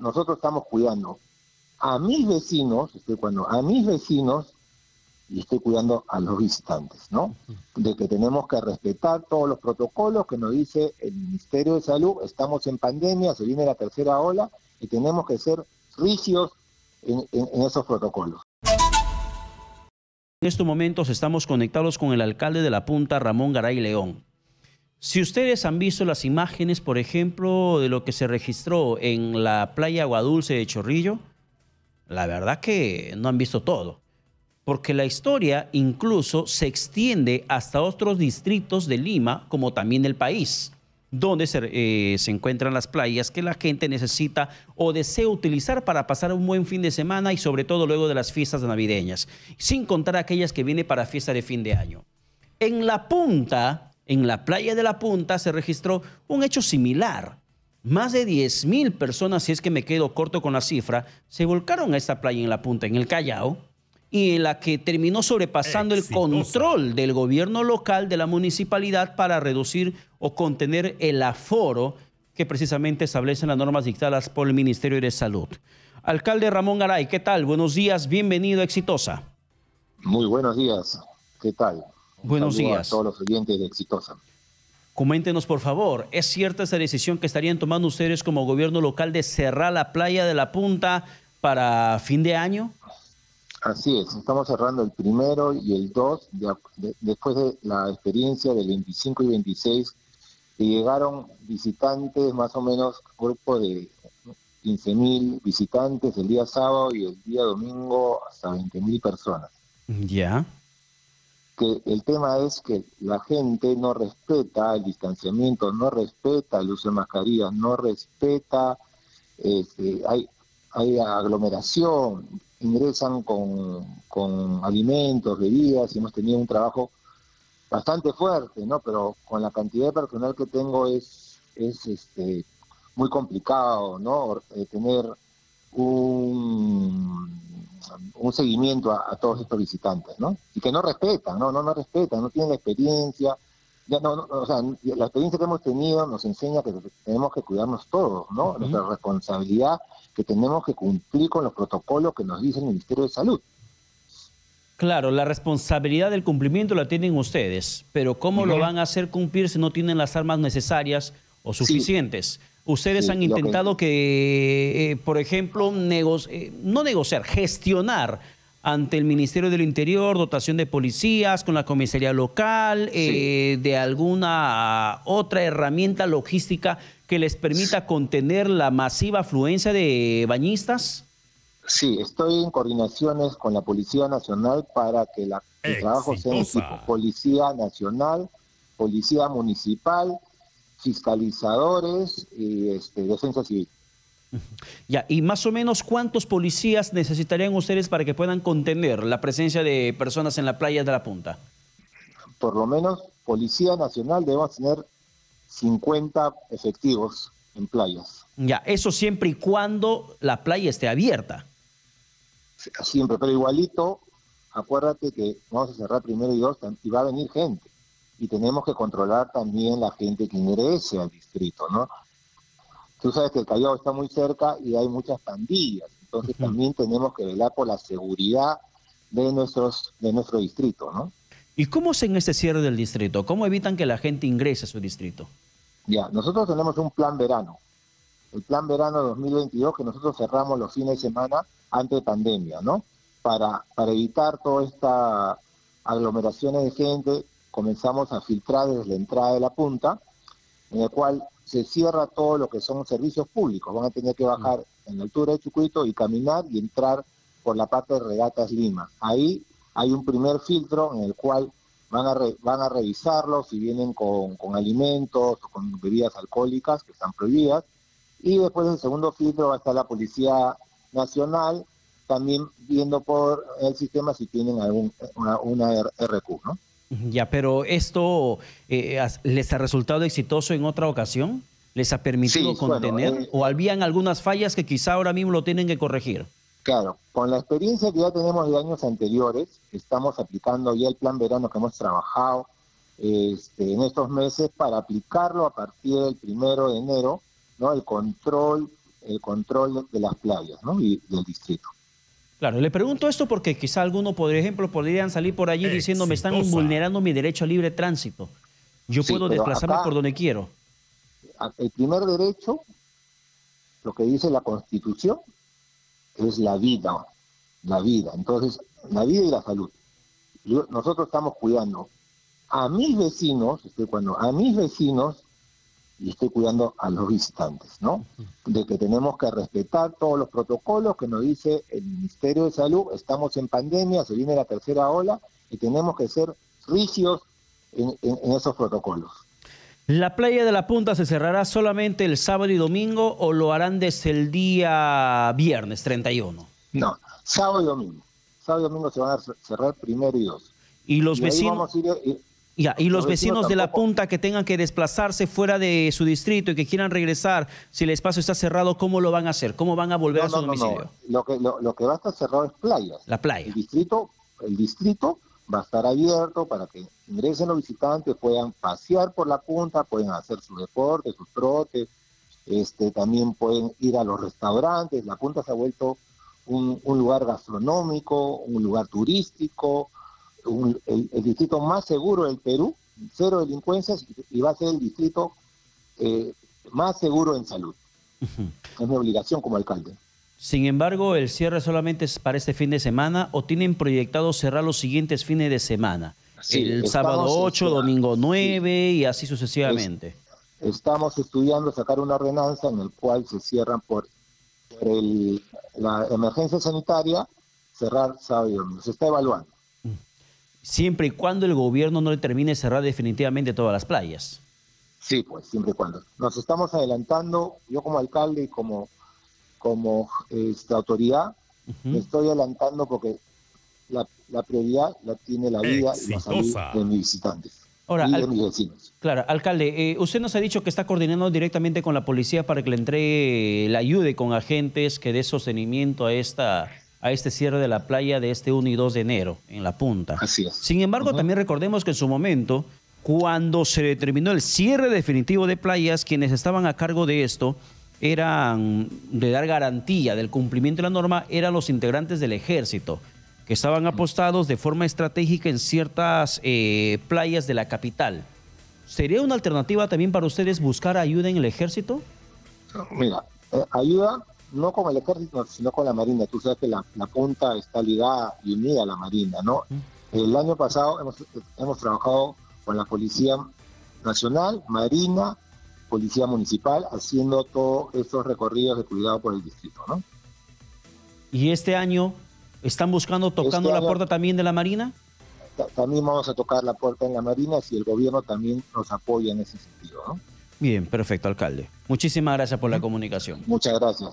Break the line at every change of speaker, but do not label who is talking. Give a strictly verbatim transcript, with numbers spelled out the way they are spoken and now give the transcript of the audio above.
nosotros estamos cuidando a mis vecinos, estoy cuidando a mis vecinos y estoy cuidando a los visitantes, ¿no? De que tenemos que respetar todos los protocolos que nos dice el Ministerio de Salud. Estamos en pandemia, se viene la tercera ola y tenemos que ser rígidos en, en, en esos protocolos.
En estos momentos estamos conectados con el alcalde de La Punta, Ramón Garay León. Si ustedes han visto las imágenes, por ejemplo, de lo que se registró en la playa Aguadulce de Chorrillo, la verdad que no han visto todo, porque la historia incluso se extiende hasta otros distritos de Lima, como también del país, donde se, eh, se encuentran las playas que la gente necesita o desea utilizar para pasar un buen fin de semana y sobre todo luego de las fiestas navideñas, sin contar aquellas que vienen para fiesta de fin de año. En La Punta, en la playa de La Punta, se registró un hecho similar. Más de diez mil personas, si es que me quedo corto con la cifra, se volcaron a esta playa en La Punta, en el Callao, y en la que terminó sobrepasando Exitosa. el control del gobierno local de la municipalidad para reducir o contener el aforo que precisamente establecen las normas dictadas por el Ministerio de Salud. Alcalde Ramón Garay, ¿qué tal? Buenos días, bienvenido a Exitosa.
Muy buenos días, ¿qué tal? Un
buenos días
a todos los oyentes de Exitosa.
Coméntenos, por favor, ¿es cierta esa decisión que estarían tomando ustedes como gobierno local de cerrar la playa de La Punta para fin de año?
Así es, estamos cerrando el primero y el dos, de, de, después de la experiencia del veinticinco y veintiséis, que llegaron visitantes, más o menos grupo de quince mil visitantes el día sábado y el día domingo hasta veinte mil personas.
Ya.
Que el tema es que la gente no respeta el distanciamiento, no respeta el uso de mascarillas, no respeta, este, hay, hay aglomeración, ingresan con, con alimentos, bebidas, y hemos tenido un trabajo bastante fuerte, ¿no? Pero con la cantidad de personal que tengo es, es este, muy complicado, ¿no? Eh, tener un, un seguimiento a, a todos estos visitantes, ¿no? Y que no respetan, ¿no? No, no respetan, no tienen la experiencia. Ya no, no, o sea, la experiencia que hemos tenido nos enseña que tenemos que cuidarnos todos, ¿no? Uh-huh. Nuestra responsabilidad, que tenemos que cumplir con los protocolos que nos dice el Ministerio de Salud.
Claro, la responsabilidad del cumplimiento la tienen ustedes, pero ¿cómo uh-huh. lo van a hacer cumplir si no tienen las armas necesarias o suficientes? Sí. Ustedes sí, han intentado que, que eh, por ejemplo, nego eh, no negociar, gestionar ante el Ministerio del Interior, dotación de policías, con la comisaría local, eh, sí. de alguna otra herramienta logística que les permita contener la masiva afluencia de bañistas?
Sí, estoy en coordinaciones con la Policía Nacional para que la, el trabajo sea en equipo. Policía Nacional, Policía Municipal, fiscalizadores y este, Defensa Civil.
Ya, y más o menos ¿cuántos policías necesitarían ustedes para que puedan contener la presencia de personas en la playa de La Punta?
Por lo menos Policía Nacional debemos tener cincuenta efectivos en playas.
Ya, eso siempre y cuando la playa esté abierta.
Siempre, pero igualito, acuérdate que vamos a cerrar primero y dos, y va a venir gente. Y tenemos que controlar también la gente que ingrese al distrito, ¿no? Tú sabes que el Callao está muy cerca y hay muchas pandillas, entonces uh-huh. también tenemos que velar por la seguridad de nuestros de nuestro distrito, ¿no?
¿Y cómo hacen este cierre del distrito? ¿Cómo evitan que la gente ingrese a su distrito?
Ya, nosotros tenemos un plan verano, el plan verano dos mil veintidós, que nosotros cerramos los fines de semana antes de pandemia, ¿no? Para, para evitar toda esta aglomeraciones de gente, comenzamos a filtrar desde la entrada de La Punta, en el cual se cierra todo lo que son servicios públicos. Van a tener que bajar mm. en la altura de Chucuito y caminar y entrar por la parte de Regatas Lima. Ahí hay un primer filtro en el cual van a, re, van a revisarlos si vienen con, con alimentos o con bebidas alcohólicas que están prohibidas. Y después del segundo filtro va a estar la Policía Nacional, también viendo por el sistema si tienen algún, una, una R Q, ¿no?
Ya, pero ¿esto eh, les ha resultado exitoso en otra ocasión? ¿Les ha permitido sí, contener? Bueno, eh, ¿O habían algunas fallas que quizá ahora mismo lo tienen que corregir?
Claro, con la experiencia que ya tenemos de años anteriores, estamos aplicando ya el plan verano que hemos trabajado este, en estos meses para aplicarlo a partir del primero de enero, ¿no? El control el control de, de las playas, ¿no? Y del distrito.
Claro, le pregunto esto porque quizá algunos, por ejemplo, podrían salir por allí diciendo me están vulnerando mi derecho a libre tránsito. Yo
Sí,
puedo
pero
desplazarme
acá,
por donde quiero.
el primer derecho, lo que dice la Constitución, es la vida, la vida. Entonces, la vida y la salud. Yo- nosotros estamos cuidando a mis vecinos, estoy cuidando a mis vecinos y estoy cuidando a los visitantes, ¿no? De que tenemos que respetar todos los protocolos que nos dice el Ministerio de Salud. Estamos en pandemia, se viene la tercera ola y tenemos que ser rígidos en, en- en esos protocolos.
¿La playa de la Punta se cerrará solamente el sábado y domingo o lo harán desde el día viernes treinta y uno?
No, sábado y domingo. Sábado y domingo se van a cerrar primero y dos.
Y los
Y ahí
vecinos...
vamos a ir, eh,
Ya, y los vecinos de la
tampoco-
Punta que tengan que desplazarse fuera de su distrito y que quieran regresar, si el espacio está cerrado, ¿cómo lo van a hacer? ¿Cómo van a volver
No,
a su
no, no,
domicilio?
no. Lo que, lo, lo que va a estar cerrado es playas.
La playa.
El distrito, el distrito va a estar abierto para que ingresen los visitantes, puedan pasear por la punta, pueden hacer sus deportes, sus trotes, este, también pueden ir a los restaurantes. La punta se ha vuelto un, un lugar gastronómico, un lugar turístico, un- el, el distrito más seguro del Perú, cero delincuencias, y va a ser el distrito eh, más seguro en salud. Es mi obligación como alcalde.
Sin embargo, ¿el cierre solamente es para este fin de semana o tienen proyectado cerrar los siguientes fines de semana?
Sí,
el
estamos,
sábado ocho,
este,
domingo
sí.
nueve y así sucesivamente.
Estamos estudiando sacar una ordenanza en el cual se cierran por, por el, la emergencia sanitaria, cerrar sábado y domingo. Se está evaluando.
Siempre y cuando el gobierno no determine cerrar definitivamente todas las playas.
Sí, pues, siempre y cuando. Nos estamos adelantando, yo como alcalde y como, como este, autoridad, me estoy adelantando porque la, la prioridad la tiene la vida y la salud
Exitosa.
de mis visitantes
Ahora,
y
al-
de mis vecinos.
Claro, alcalde, eh, usted nos ha dicho que está coordinando directamente con la policía para que le entregue, le ayude con agentes que dé sostenimiento a esta a este cierre de la playa de este uno y dos de enero en La Punta.
Así es.
Sin embargo,
Ujú.
también recordemos que en su momento, cuando se determinó el cierre definitivo de playas, quienes estaban a cargo de esto eran de dar garantía del cumplimiento de la norma, eran los integrantes del ejército, que estaban apostados de forma estratégica en ciertas eh, playas de la capital. ¿Sería una alternativa también para ustedes buscar ayuda en el ejército?
Mira, eh, ayuda no con el ejército, sino con la marina. Tú sabes que la, la punta está ligada y unida a la marina, ¿no? El año pasado hemos, hemos trabajado con la Policía Nacional, Marina, Policía Municipal, haciendo todos estos recorridos de cuidado por el distrito, ¿no?
¿Y este año están buscando, tocando
Este
la
año-
puerta también de la Marina?
Ta- También vamos a tocar la puerta en la marina si el gobierno también nos apoya en ese sentido, ¿no?
Bien, perfecto, alcalde. Muchísimas gracias por la comunicación.
Muchas gracias.